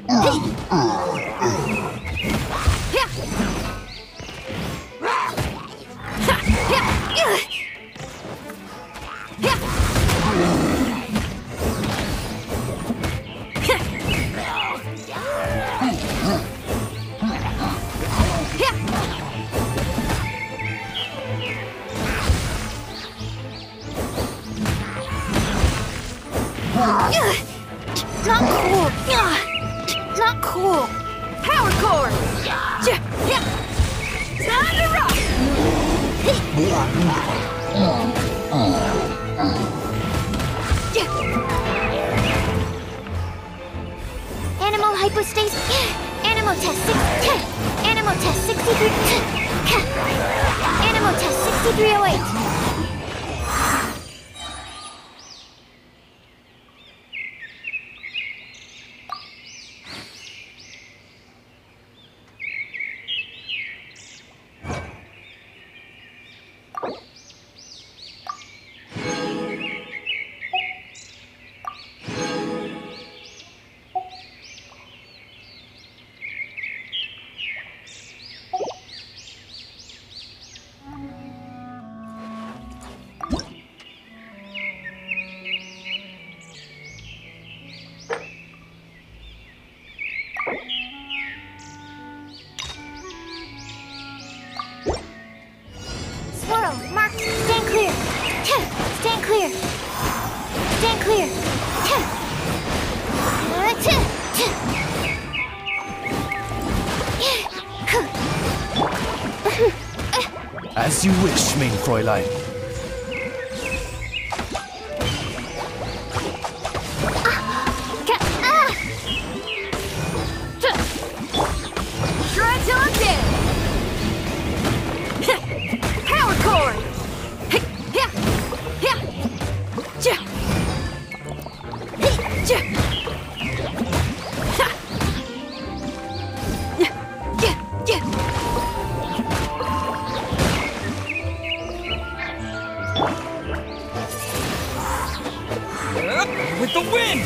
Not cool. Not cool. Power core. Time to rock. Animal hypostasis. Animal test 6. Animal test 63. Animal test 6308. As you wish, mein Fräulein. Try till I'm dead. Power core. With the wind!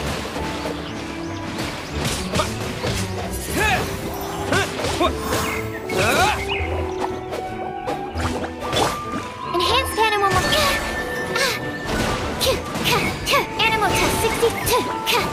Enhanced animal animal test 62.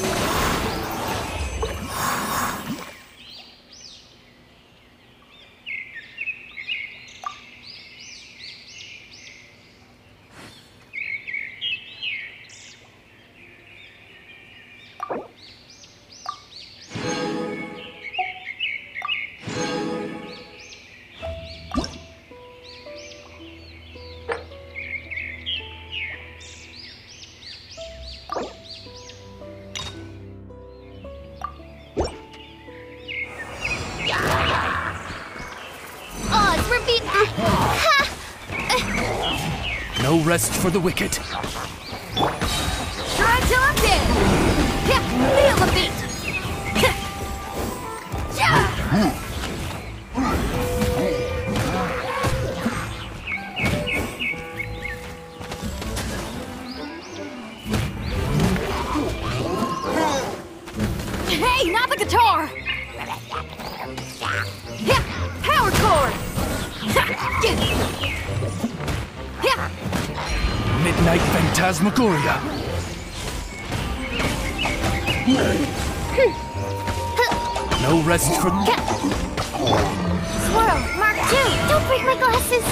No rest for the wicked. Try till I'm dead. Feel the beat. Hey, not the guitar. Power chord. Midnight Phantasmagoria. No rest for... Swirl, Mark 2. Don't break my glasses.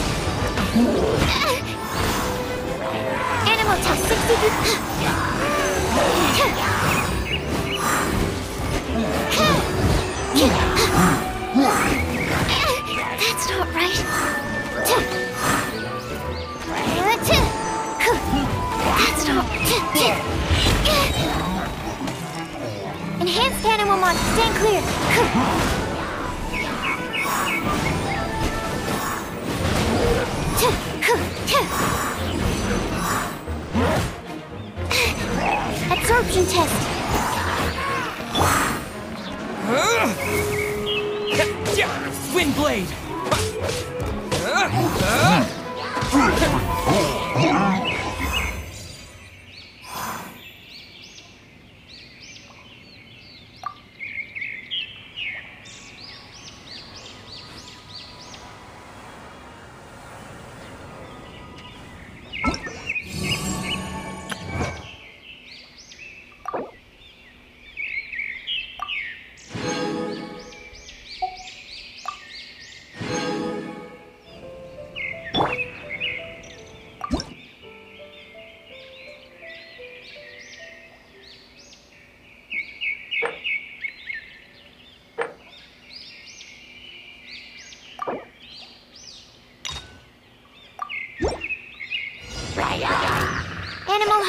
Animal test 63. That's not right. That's not... Enhanced animal mod, stand clear. Absorption test. Wind blade.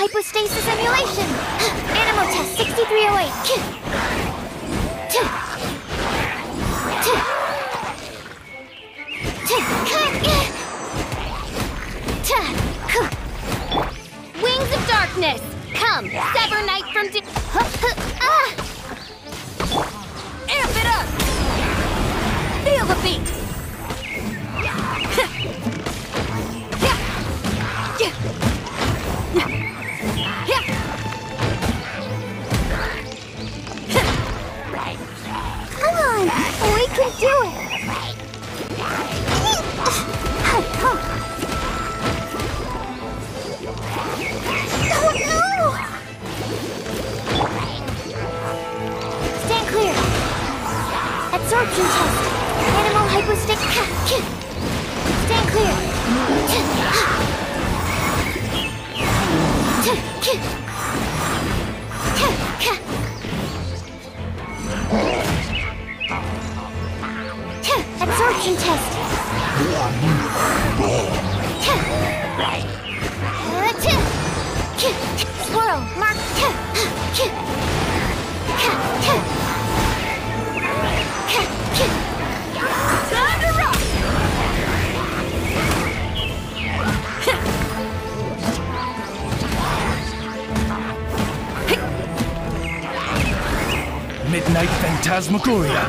hypostasis emulation. Animal test 6308. Wings of darkness. Come, sever night from amp it up. Feel the beat. Come on, we can do it. Oh no! Stand clear. Absorption test. Animal hypostasis. Stand clear. Absorption test. Swirl, mark. Time to rock. Midnight Phantasmagoria.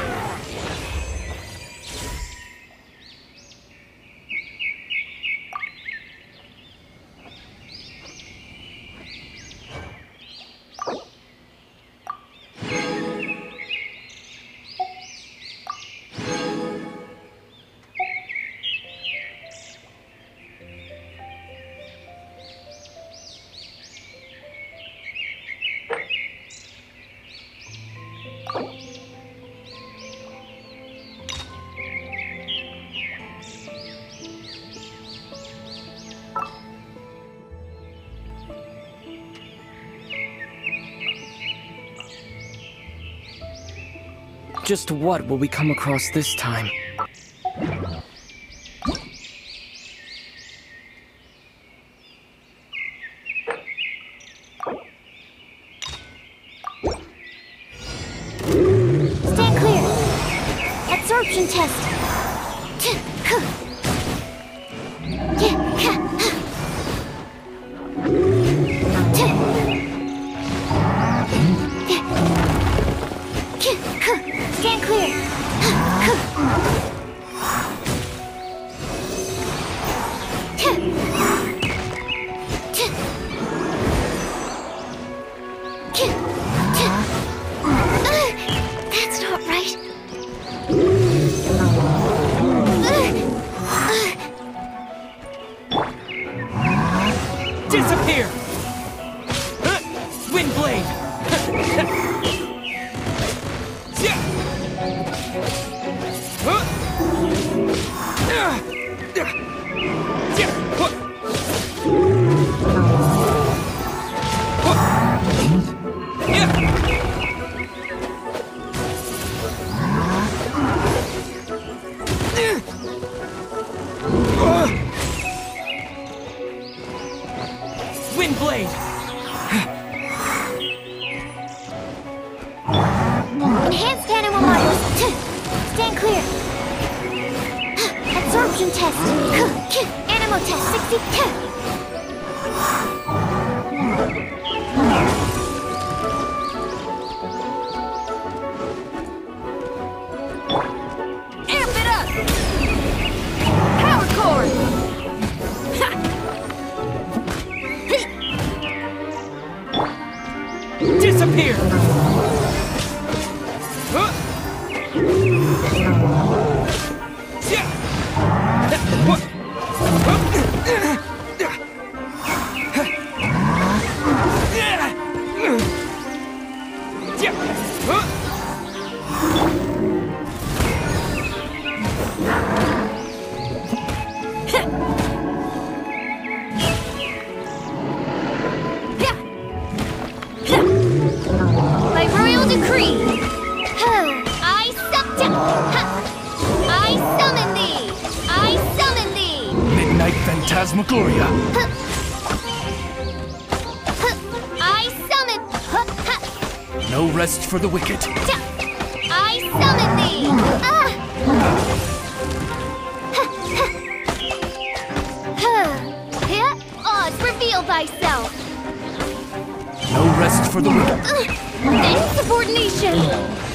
Just what will we come across this time? Stand clear. Absorption test. Stand clear. That's not right. Disappear! Wind blade! Wind blade! Enhanced animal models. Stand clear. Absorption test. Animal test 62. Amp it up. Power core. Disappear! By royal decree. I summon thee. I summon thee. Midnight Phantasmagoria. No rest for the wicked. I summon thee! Oz, reveal thyself! No rest for the wicked. Insubordination!